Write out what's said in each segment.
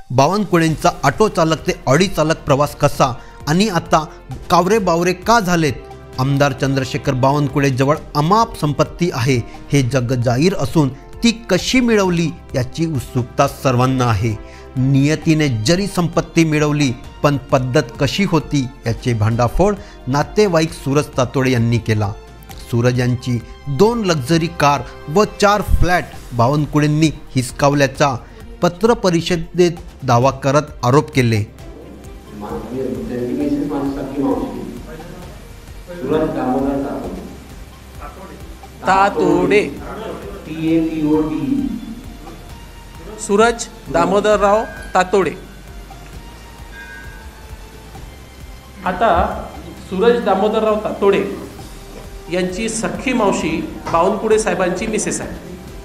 बावनकुळेंचा auto चालक ते Audi चालक प्रवास कसा आणि आता कावरे बावरे का झालेत? आमदार चंद्रशेखर बावनकुळे जवळ अमाप संपत्ती आहे हे जगजाहीर असून ती कशी मिळवली याची उत्सुकता सर्वांना आहे. नियतीने जरी संपत्ती मिळवली पण पद्धत कशी होती याचे भांडाफोड नातेवाईक सूरज तातोडे यांनी केला. सूरज यांची 2 लक्झरी कार व 4 फ्लॅट बावनकुळेंनी हिसकावल्याचा पत्रपरिषदेत दावा करत आरोप केले. तातोडे सूरज दामोदरराव तातोडे. आता सूरज दामोदरराव तातोडे यांची सख्खी मावशी बावनकुळे साहेबांची मिसेस आहे.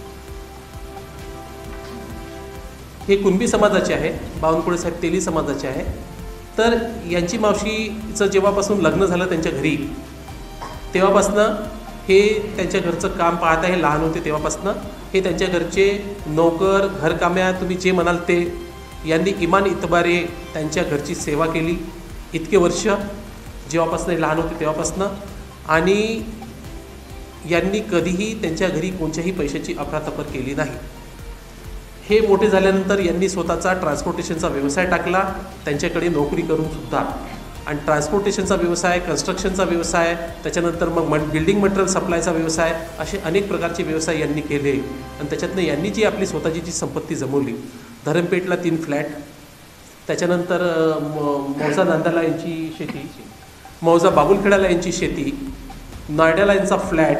हे कुणबी समाजाचे आहे. बावनकुळे साहेब तेली समाजाचे आहे. तर यांची मावशीचं जेव्हापासून लग्न झालं त्यांच्या घरी तेव्हापासनं हे त्यांच्या घरचं काम पाहत आहे. लहान होते तेव्हापासनं हे त्यांच्या घरचे नोकर घरकाम्या तुम्ही जे म्हणाल ते यांनी इमान इतबारे त्यांच्या घरची सेवा केली इतके वर्ष जेव्हापासनं लहान होते तेव्हापासनं. आणि यांनी कधीही त्यांच्या घरी कोणत्याही पैशाची अफरातफर केली नाही. हे मोठे झाल्यानंतर यांनी स्वतःचा ट्रान्सपोर्टेशनचा व्यवसाय टाकला त्यांच्याकडे नोकरी करून सुद्धा. आणि ट्रान्सपोर्टेशनचा व्यवसाय, कन्स्ट्रक्शनचा व्यवसाय, त्याच्यानंतर मग बिल्डिंग मटेरियल सप्लायचा व्यवसाय, असे अनेक प्रकारचे व्यवसाय यांनी केले. आणि त्याच्यातनं यांनी जी आपली स्वतःची जी संपत्ती जमवली, धरमपेठला 3 फ्लॅट, त्याच्यानंतर मौजा नांदाला यांची शेती, मौजा बाबुलखेडाला यांची शेती, नॉयडाला यांचा फ्लॅट,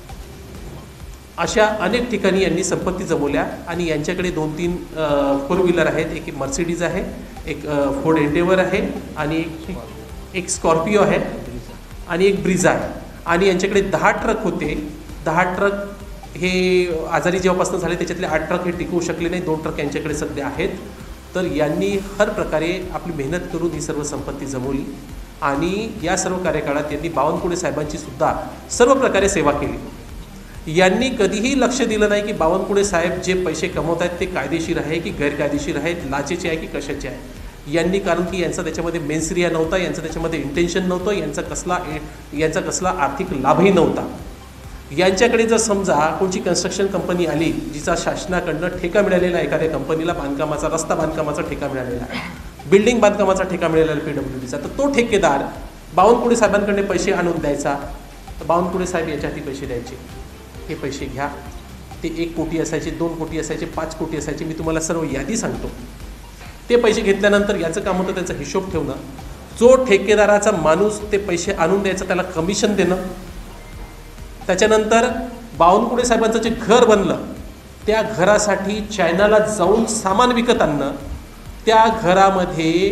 अशा अनेक ठिकाणी यांनी संपत्ती जमवल्या. आणि यांच्याकडे 2-3 4 व्हीलर आहेत. एक मर्सिडीज आहे, एक फोर्ड एंडेवर आहे, आणि एक स्कॉर्पिओ आहे, आणि एक ब्रिझा आहे. आणि यांच्याकडे 10 ट्रक होते. 10 ट्रक हे आजारी जेव्हापासून झाले त्याच्यातले 8 ट्रक हे टिकवू शकले नाही. 2 ट्रक यांच्याकडे सध्या आहेत. तर यांनी हर प्रकारे आपली मेहनत करून ही सर्व संपत्ती जमवली. आणि या सर्व कार्यकाळात यांनी बावनकुळे साहेबांची सुद्धा सर्व प्रकारे सेवा केली. यांनी कधीही लक्ष दिलं नाही की बावनकुळे साहेब जे पैसे कमवत आहेत ते कायदेशीर आहे की गैरकायदेशीर आहेत, लाचेचे आहे की कशाचे आहे. यांनी, कारण की यांचा त्याच्यामध्ये मेन्सरिया नव्हता, यांचं त्याच्यामध्ये इंटेन्शन नव्हतं, यांचा कसला आर्थिक लाभही नव्हता. यांच्याकडे जर समजा कोणची कन्स्ट्रक्शन कंपनी आली जिचा शासनाकडनं ठेका मिळालेला आहे, एखाद्या कंपनीला बांधकामाचा, रस्ता बांधकामाचा ठेका मिळालेला आहे, बिल्डिंग बांधकामाचा ठेका मिळालेला आहे PWDचा, तर तो ठेकेदार बावनकुळे साहेबांकडे पैसे आणून द्यायचा. तर बावनकुळे साहेब याच्या हाती पैसे द्यायचे. हे पैसे घ्या. ते 1 कोटी असायचे, 2 कोटी असायचे, 5 कोटी असायचे. मी तुम्हाला सर्व यादी सांगतो. ते पैसे घेतल्यानंतर याचं काम होतं त्यांचा हिशोब ठेवणं. जो ठेकेदाराचा माणूस ते पैसे आणून द्यायचा त्याला कमिशन देणं. त्याच्यानंतर बावनकुळे साहेबांचं जे घर बनलं त्या घरासाठी चायनाला जाऊन सामान विकत आणणं. त्या घरामध्ये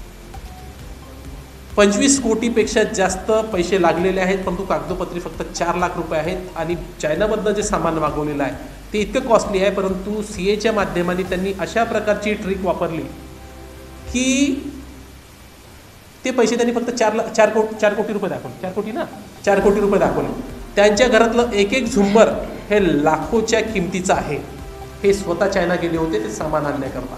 25 कोटीपेक्षा जास्त पैसे लागलेले आहेत, परंतु कागदोपत्री फक्त 4 लाख रुपये आहेत. आणि चायनामधनं जे सामान मागवलेलं आहे ते इतकं कॉस्टली आहे, परंतु CAच्या माध्यमाने त्यांनी अशा प्रकारची ट्रिक वापरली की ते पैसे त्यांनी फक्त 4 कोटी रुपये दाखवले. 4 कोटी ना, 4 कोटी रुपये दाखवले. त्यांच्या घरातलं एक झुंबर हे लाखोच्या किमतीचं आहे. हे स्वतः चायना गेले होते ते सामान आणण्याकरता.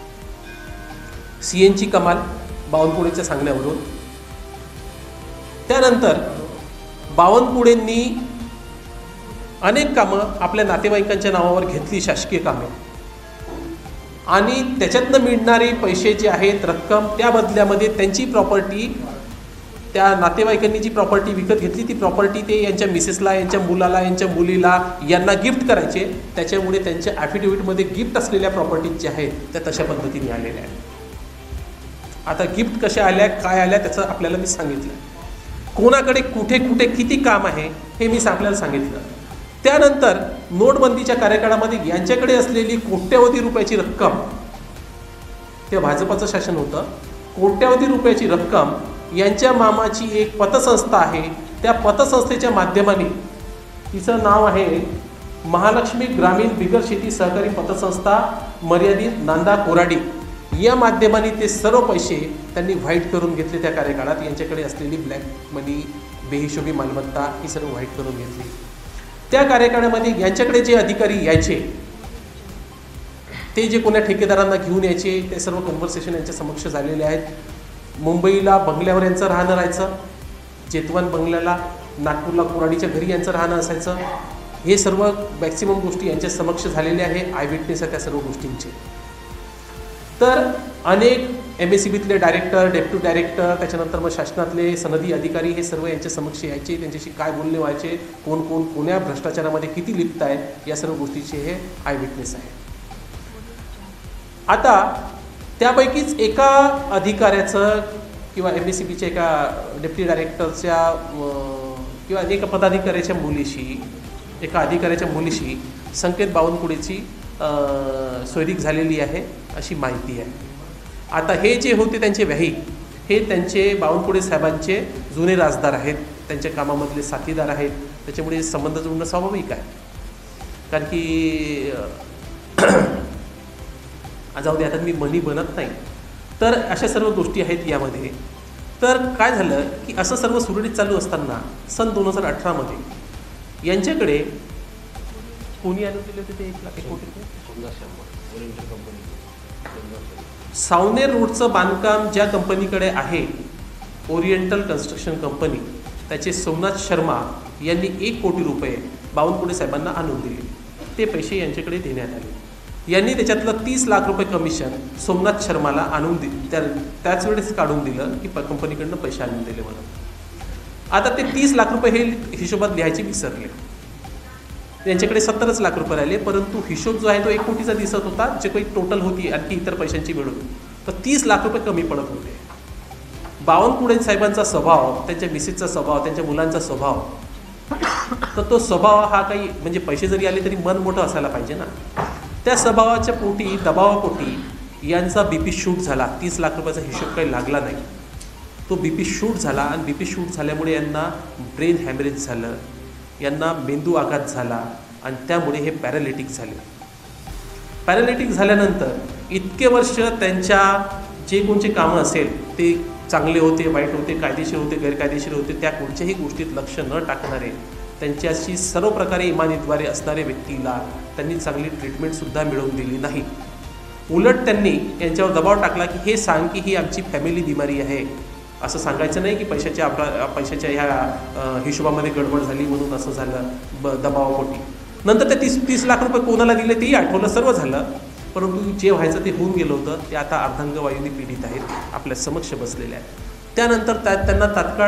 CAची कमाल बावनकुळेच्या सांगण्यावरून. त्यानंतर बावनकुळेंनी अनेक कामं आपल्या नातेवाईकांच्या नावावर घेतली, शासकीय कामे, आणि त्याच्यातनं मिळणारे पैसे जे आहेत, रक्कम, त्या बदल्यामध्ये त्यांची प्रॉपर्टी, त्या नातेवाईकांनी जी प्रॉपर्टी विकत घेतली ती प्रॉपर्टी ते यांच्या मिसेसला, यांच्या मुलाला, यांच्या मुलीला, यांना गिफ्ट करायचे. त्याच्यामुळे त्यांच्या ॲफिडेव्हिटमध्ये गिफ्ट असलेल्या प्रॉपर्टीज ज्या आहेत त्या तशा पद्धतीने आलेल्या आहेत. आता गिफ्ट कशा आल्या, काय आल्या, त्याचं आपल्याला मी सांगितलं. कोणाकडे कुठे कुठे किती काम आहे हे मी आपल्याला सांगितलं. त्यानंतर नोटबंदीच्या कार्यकाळामध्ये यांच्याकडे असलेली कोट्यवधी रुपयाची रक्कम, ते भाजपाचं शासन होतं, कोट्यवधी रुपयाची रक्कम यांच्या मामाची एक पतसंस्था आहे, त्या पतसंस्थेच्या माध्यमाने, तिचं नाव आहे महालक्ष्मी ग्रामीण बिगर शेती सहकारी पतसंस्था मर्यादित नांदा कोराडी, या माध्यमाने ते सर्व पैसे त्यांनी व्हाईट करून घेतले. त्या कार्यकाळात यांच्याकडे असलेली ब्लॅक मनी, बेहिशोबी मालमत्ता ही सर्व व्हाईट करून घेतली. त्या कार्यकाळामध्ये यांच्याकडे जे अधिकारी यायचे ते जे कोणा ठेकेदारांना घेऊन यायचे ते सर्व कन्व्हर्सेशन यांच्या समक्ष झालेले आहेत. मुंबईला बंगल्यावर यांचं राहणं राहायचं, जेतवन बंगल्याला, नागपूरला कुराडीच्या घरी यांचं राहणं असायचं. हे सर्व मॅक्सिमम गोष्टी यांच्या समक्ष झालेल्या आहे. आय विटनेस आहे त्या सर्व गोष्टींचे. तर अनेक MSEBतले डायरेक्टर, डेप्युटी डायरेक्टर, त्याच्यानंतर मग शासनातले सनदी अधिकारी हे सर्व यांच्या समक्ष यायचे, त्यांच्याशी काय बोलणे व्हायचे, कोण कोण कोण्या भ्रष्टाचारामध्ये किती लिप्त आहेत, या सर्व गोष्टीचे हे आय विटनेस आहे. आता त्यापैकीच एका अधिकाऱ्याचं किंवा MSEBच्या एका डेप्युटी डायरेक्टरच्या किंवा एका पदाधिकाऱ्याच्या मुलीशी, एका अधिकाऱ्याच्या मुलीशी संकेत बावनकुळेची सोयरीक झालेली आहे अशी माहिती आहे. आता हे जे होते त्यांचे व्याही, हे त्यांचे बावनकुळे साहेबांचे जुने राजदार आहेत, त्यांच्या कामामधले साथीदार आहेत. त्याच्यामुळे संबंध जुळणं स्वाभाविक आहे. कारण की जाऊ दे, आता मी मनी बनत नाही. तर अशा सर्व गोष्टी आहेत यामध्ये. तर काय झालं की असं सर्व सुरळीत चालू असताना सन 2018मध्ये यांच्याकडे कोणी आणून दिले होते ते 1,00,00,000 कोटी सावनेर रोडचं बांधकाम ज्या कंपनीकडे आहे, ओरिएंटल कन्स्ट्रक्शन कंपनी, त्याचे सोमनाथ शर्मा यांनी 1 कोटी रुपये बावनकुळे साहेबांना आणून दिले. ते पैसे यांच्याकडे देण्यात आले. यांनी त्याच्यातलं 30 लाख रुपये कमिशन सोमनाथ शर्माला आणून त्याच वेळेस काढून दिलं की कंपनीकडनं पैसे आणून दिले म्हणून. आता ते 30 लाख रुपये हे हिशोबात लिहायचे विसरले. त्यांच्याकडे 17 लाख रुपये राहिले, परंतु हिशोब जो आहे तो 1 कोटीचा दिसत होता, जे काही टोटल होती आणखी इतर पैशांची मिळून, तर 30 लाख रुपये कमी पडत होते. बावनकुळे साहेबांचा स्वभाव, त्यांच्या मिसेसचा स्वभाव, त्यांच्या मुलांचा स्वभाव, तर तो स्वभाव हा काही म्हणजे पैसे जरी आले तरी मन मोठं असायला पाहिजे ना. त्या स्वभावाच्या पोटी, दबावापोटी यांचा BP शूट झाला. 30 लाख रुपयाचा हिशोब काही लागला नाही. तो BP शूट झाला आणि BP शूट झाल्यामुळे यांना ब्रेन हॅमरेज झालं, यांना मेंदू आघात झाला आणि त्यामुळे हे पॅरालिटिक झाले. पॅरालिटिक झाल्यानंतर इतके वर्ष त्यांच्या जे कोणचे कामं असेल ते चांगले होते, वाईट होते, कायदेशीर होते, गैरकायदेशीर होते, त्या कोणत्याही गोष्टीत लक्ष न टाकणारे, त्यांच्याशी सर्व प्रकारे इमानीद्वारे असणारे व्यक्तीला त्यांनी चांगली ट्रीटमेंटसुद्धा मिळवून दिली नाही. उलट त्यांनी यांच्यावर दबाव टाकला की हे सांग की ही आमची फॅमिली बिमारी आहे. असं सांगायचं नाही की पैशाच्या ह्या हिशोबामध्ये गडबड झाली म्हणून असं झालं दबावापोटी. नंतर ते 30 लाख रुपये कोणाला दिले तेही आठवलं, सर्व झालं. परंतु जे व्हायचं ते होऊन गेलं होतं. ते आता अर्धांगवायूंनी पीडित आहेत, आपल्या समक्ष बसलेले आहेत. त्यानंतर त्यांना तात्काळ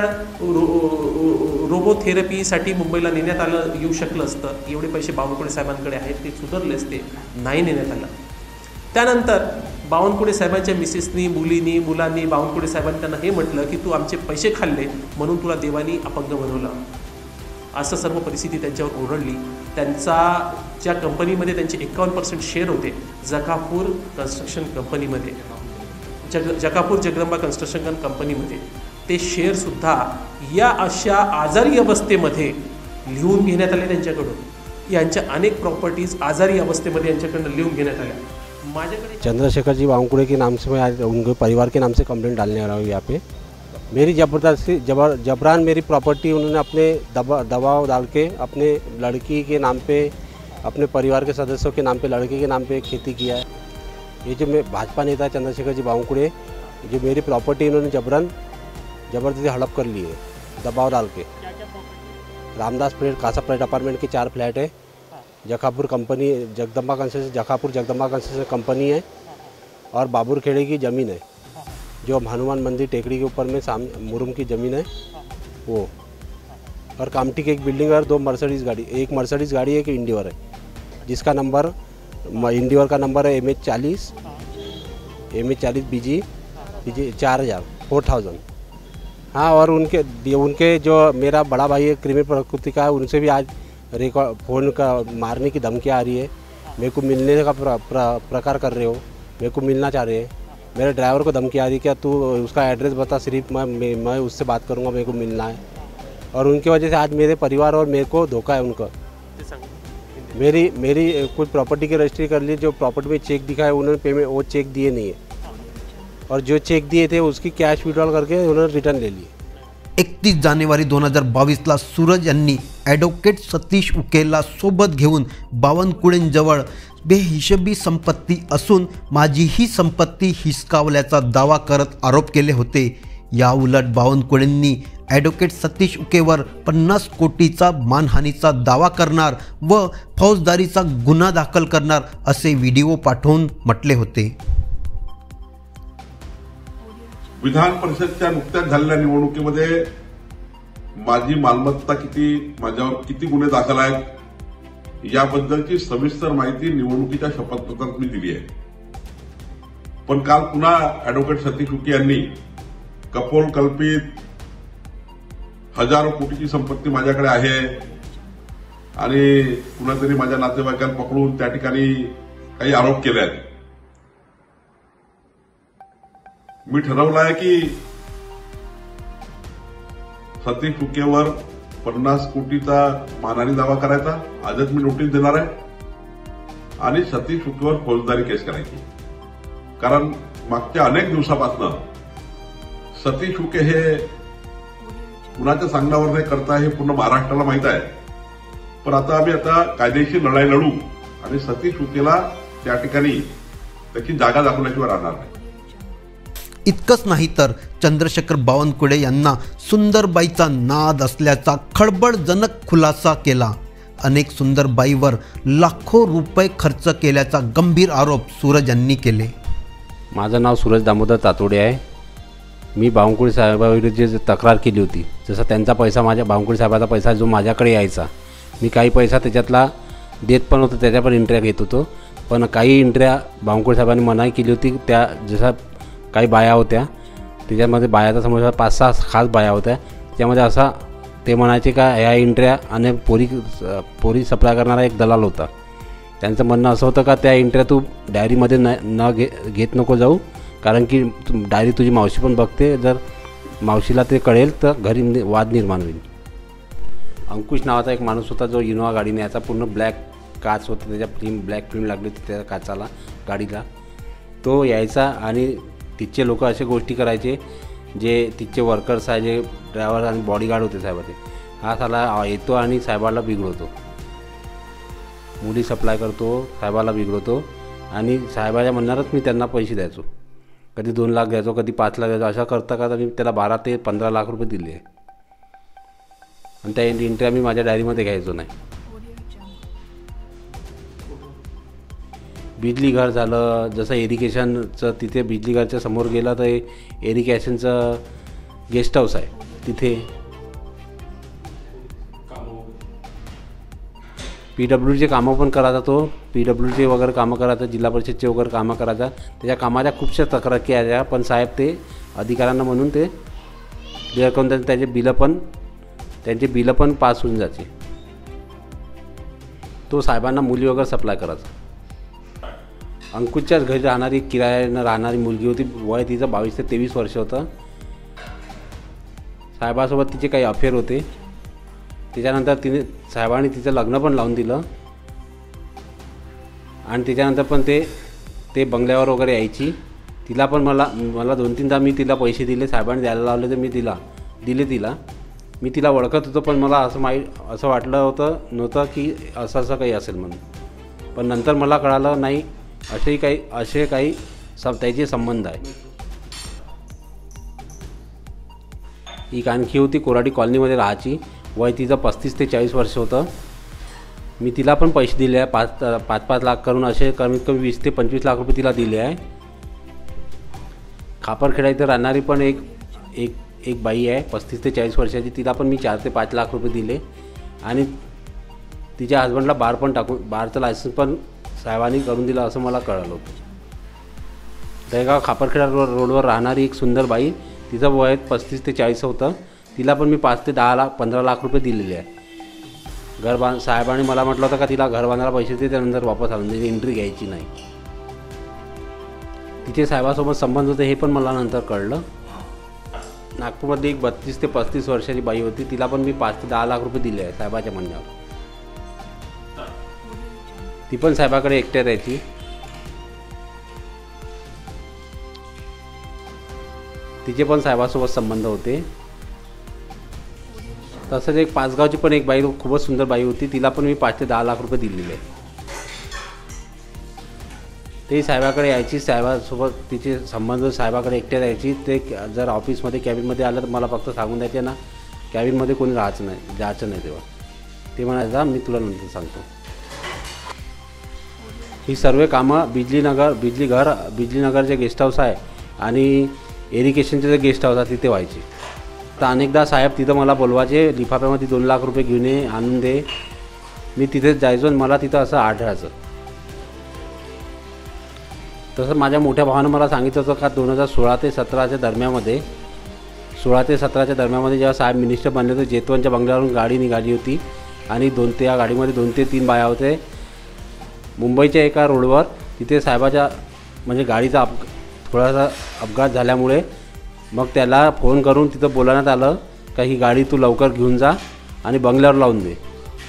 रोबोथेरपीसाठी मुंबईला नेण्यात आलं, येऊ शकलं असतं. एवढे पैसे बावनकुळे साहेबांकडे आहेत, ते सुधारले असते, नाही नेण्यात आलं. त्यानंतर बावनकुळे साहेबांच्या मिसेसनी, मुलांनी बावनकुळे साहेबांनी त्यांना हे म्हटलं की तू आमचे पैसे खाल्ले म्हणून तुला देवानी अपंग बनवलं. असं सर्व परिस्थिती त्यांच्यावर ओरडली. त्यांचा ज्या कंपनीमध्ये त्यांचे 51% शेअर होते, जकापूर कन्स्ट्रक्शन कंपनीमध्ये, जकापूर जगदंबा कन्स्ट्रक्शन कंपनीमध्ये, ते शेअरसुद्धा या अशा आजारी अवस्थेमध्ये लिहून घेण्यात आले त्यांच्याकडून. यांच्या अनेक प्रॉपर्टीज आजारी अवस्थेमध्ये यांच्याकडून लिहून घेण्यात आल्या. चंद्रशेखर जी बावनकुळे के नाम से मैं आज उनके परिवार के नाम से कंप्लेंट डालने आ रहा हूँ यहाँ पे. मेरी ज़बरदस्ती जबरान मेरी प्रॉपर्टी उन्होंने अपने दबाव डाल के अपने लड़की के नाम पे, अपने परिवार के सदस्यों के नाम पे, लड़की के नाम पे खेती किया है. ये जो मैं भाजपा नेता चंद्रशेखर जी बावनकुळे, जो मेरी प्रॉपर्टी इन्होंने जबरदस्ती हड़प कर ली है दबाव डाल के. Ramdas plate, Casa plate apartment के 4 फ्लैट है. Jakapur company Jakapur Jagdamba construction company है और बाबुर खेड़े की ज़मीन है, जो हनुमान मंदिर टेकड़ी के ऊपर में सामने मुरुम की ज़मीन है वो. और कामटी की एक बिल्डिंग है और 2 मर्सिडीज़ गाड़ी, एक मर्सिडीज़ गाड़ी है, एक इंडिवर है, जिसका नंबर इंडिवर का नंबर है MH40 BG 4000. हाँ, और उनके जो मेरा बड़ा भाई है क्रिमिनल प्रकृति का है, उनसे भी आज रिकॉर्ड फ़ोन का मारने की धमकियाँ आ रही है. मेरे को मिलने का प्रकार कर रहे हो, मेरे को मिलना चाह रहे हैं. मेरे ड्राइवर को धमकी आ रही है, क्या तू उसका एड्रेस बता, सिर्फ मैं उससे बात करूंगा, मेरे को मिलना है. और उनकी वजह से आज मेरे परिवार और मेरे को धोखा है उनका. मेरी कुछ प्रॉपर्टी की रजिस्ट्री कर ली, जो प्रॉपर्टी में चेक दिखा है उन्होंने पेमेंट वो चेक दिए नहीं है, और जो चेक दिए थे उसकी कॅश विड्रॉल करके उन्होंने रिटर्न ले लिए. 31 जानेवारी 2022ला सूरज यांनी ॲडव्होकेट सतीश उकेला सोबत घेऊन बावनकुळेंजवळ बेहिशेबी संपत्ती असून माझी ही संपत्ती हिसकावल्याचा दावा करत आरोप केले होते। या उलट बावनकुळेंनी ॲडव्होकेट सतीश उकेवर 50 कोटीचा मानहानीचा दावा करणार व फौजदारीचा गुन्हा दाखल करणार असे व्हिडिओ पाठवून म्हटले होते। विधान परिषदच्या नुकत्याच झालेल्या निवडणुकीमध्ये माझी मालमत्ता किती, माझ्यावर किती गुन्हे दाखल आहेत याबद्दलची सविस्तर माहिती निवडणुकीच्या शपथपत्रात मी दिली आहे। पण काल पुन्हा ॲडव्होकेट सतीश उके यांनी कपोल कल्पित हजारो कोटीची संपत्ती माझ्याकडे आहे आणि कुणातरी माझ्या नातेवाईकांना पकडून त्या ठिकाणी काही आरोप केले आहेत। मी ठरवलं आहे की सतीश उकेवर 50 कोटीचा मानहानी दावा करायचा, आजच मी नोटीस देणार आहे आणि सतीश उकेवर फौजदारी केस करायची। कारण मागच्या अनेक दिवसापासून सतीश उके हे कुणाच्या सांगण्यावर नाही करता हे पूर्ण महाराष्ट्राला माहित आहे। पण आता आम्ही कायदेशीर लढाई लढू आणि सतीश उकेला त्या ठिकाणी त्याची जागा दाखवल्याशिवाय राहणार नाही। इतकंच नाही तर चंद्रशेखर बावनकुळे यांना सुंदरबाईचा नाद असल्याचा खळबळजनक खुलासा केला। अनेक सुंदरबाईवर लाखो रुपये खर्च केल्याचा गंभीर आरोप सूरज यांनी केले। माझं नाव सूरज दामोदर तातोडे आहे। मी बावनकुळे साहेबांविरुद्ध जे तक्रार केली होती, जसं त्यांचा पैसा बावनकुळे साहेबाचा पैसा जो माझ्याकडे यायचा, मी काही पैसा त्याच्यातला देत पण होतो, त्याच्या पण एंट्र्या घेत होतो। पण काही एंट्र्या बावनकुळे साहेबांनी मनाई केली होती। त्या जसं काही बाया होत्या, त्याच्यामध्ये बायाचा समोर 5-6 खास बाया होत्या, त्यामध्ये असा ते म्हणायचे का ह्या एंट्र्या आणि पोरी सप्लाय करणारा एक दलाल होता। त्यांचं म्हणणं असं होतं का त्या एंट्र्या तू डायरीमध्ये घेत नको जाऊ, कारण की डायरी तुझी मावशी पण बघते, जर मावशीला ते कळेल तर घरी वाद निर्माण होईल। अंकुश नावाचा एक माणूस होता जो इनोवा गाडीने याचा पूर्ण ब्लॅक काच होता, त्याच्या ब्लॅक फिल्म लागली होती त्या काचाला गाडीला। तो यायचा आणि तिथचे लोक असे गोष्टी करायचे जे तिथचे वर्कर्स आहे, जे ड्रायव्हर आणि बॉडीगार्ड होते साहेबाचे, हा साला येतो आणि साहेबाला बिघडवतो, मुली सप्लाय करतो, साहेबाला बिघडवतो आणि साहेबाच्या म्हणणारच मी त्यांना पैसे द्यायचो, कधी 2 लाख द्यायचो, कधी 5 लाख द्यायचो। अशा करता मी त्याला 12 ते 15 लाख रुपये दिले आणि त्या एंट्री मी माझ्या डायरीमध्ये घ्यायचो नाही। बिजली घर झालं, जसं एरिगेशनचं तिथे बिजली घरच्या समोर गेलं तर एरिगेशनचं गेस्ट हाऊस आहे, तिथे PWDचे कामं पण करायचा तो, PWDचे वगैरे कामं करायचा, जिल्हा परिषदचे वगैरे कामं करायचा। त्याच्या कामाच्या खूपशा तक्रार केल्या, पण साहेब ते अधिकाऱ्यांना म्हणून ते क्लिअर करून त्यांचे बिलं पण पास होऊन जायचे। तो साहेबांना मुली वगैरे सप्लाय करायचा। अंकुशच्याच घरी राहणारी किरायानं राहणारी मुलगी होती, वय तिचं 22 ते 23 वर्ष होतं। साहेबासोबत तिचे काही अफेअर होते, त्याच्यानंतर साहेबांनी तिचं लग्न पण लावून दिलं आणि त्याच्यानंतर पण ते बंगल्यावर वगैरे यायची। तिला पण मला 2-3दा मी तिला पैसे दिले, साहेबांनी द्यायला लावले तर मी दिले तिला। मी तिला ओळखत होतो, पण मला असं वाटलं नव्हतं की असं काही असेल म्हणून। पण नंतर मला कळालं नाही, असे काही त्याचे संबंध आहे। एक आणखी होती, कोराडी कॉलनीमध्ये राहायची, वय तिचं 35 ते 40 वर्ष होतं। मी तिला पण पैसे दिले आहे, 5-5 लाख करून असे कमीत कमी 20 ते 25 लाख रुपये तिला दिले आहे। खापरखेडा इथं राहणारी पण एक बाई आहे 35 ते 40 वर्षाची, तिला पण मी 4 ते 5 लाख रुपये दिले आणि तिच्या हस्बंडला बारचं लायसन्स पण साहेबांनी करून दिलं असं मला कळलं होतं। दहेगाव खापरखेडा रोडवर राहणारी एक सुंदर बाई, तिचं वय 35 ते 40 होतं, तिला पण मी 5 ते 15 लाख रुपये दिलेले आहे। साहेबांनी मला म्हटलं होतं का तिला घर बांधायला पैसे दे, त्यानंतर वापस आणून दे, एंट्री घ्यायची नाही। तिचे साहेबासोबत संबंध होते हे पण मला नंतर कळलं। नागपूरमध्ये एक 32 ते 35 वर्षाची बाई होती, तिला पण मी 5 ते 10 लाख रुपये दिले आहे साहेबाच्या म्हणण्यावर। ती पण साहेबाकडे एकट्या राहायची। तिचे पण साहेबासोबत संबंध होते। तसंच एक पाचगावची पण एक बाई खूपच सुंदर बाई होती, तिला पण मी 5 ते 10 लाख रुपये दिलेले आहे। ते साहेबाकडे यायची, साहेबासोबत तिचे संबंध साहेबाकडे एकट्या द्यायची. ते जर ऑफिसमध्ये कॅबिनमध्ये आलं तर मला फक्त सांगून द्यायचे ना कॅबिनमध्ये कोणी जायचं नाही. तेव्हा ते म्हणायचा मी तुला नंतर सांगतो. ही सर्व कामं बिजलीनगर जे गेस्ट हाऊस आहे आणि इरिगेशनचे जे गेस्ट हाऊस आहे तिथे व्हायचे. तर अनेकदा साहेब तिथं मला बोलवायचे, लिफाफ्यामध्ये 2 लाख रुपये घेऊन ये, आणून दे. मी तिथेच जायचो आणि मला तिथं असं आढळायचं. तसं माझ्या मोठ्या भावानं मला सांगितलं होतं का 2016 ते 17च्या दरम्यामध्ये जेव्हा साहेब मिनिस्टर बनले होते, जेतवनच्या बंगल्यावरून गाडी निघाली होती आणि त्या गाडीमध्ये 2 ते 3 बाया होते. मुंबईच्या एका रोडवर तिथे साहेबाच्या म्हणजे गाडीचा थोडासा अपघात झाल्यामुळे मग त्याला फोन करून तिथं बोलवण्यात आलं का ही गाडी तू लवकर घेऊन जा आणि बंगल्यावर लावून दे.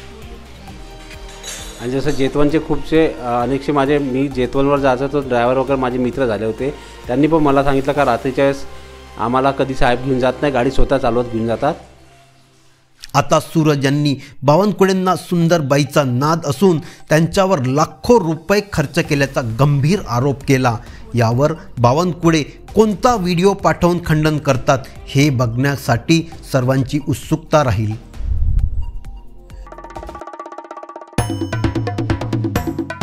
आणि जसं जेतवनचे अनेकसे मी जेतवनवर जायचं तो ड्रायव्हर वगैरे माझे मित्र झाले होते. त्यांनी पण मला सांगितलं का रात्रीच्या वेळेस आम्हाला कधी साहेब घेऊन जात नाही, गाडी स्वतः चालवत घेऊन जातात. आता सूरज यांनी बावनकुळेंना सुंदरबाईचा नाद असून त्यांच्यावर लाखो रुपये खर्च केल्याचा गंभीर आरोप केला. यावर बावनकुळे कोणता व्हिडिओ पाठवून खंडन करतात हे बघण्यासाठी सर्वांची उत्सुकता राहील.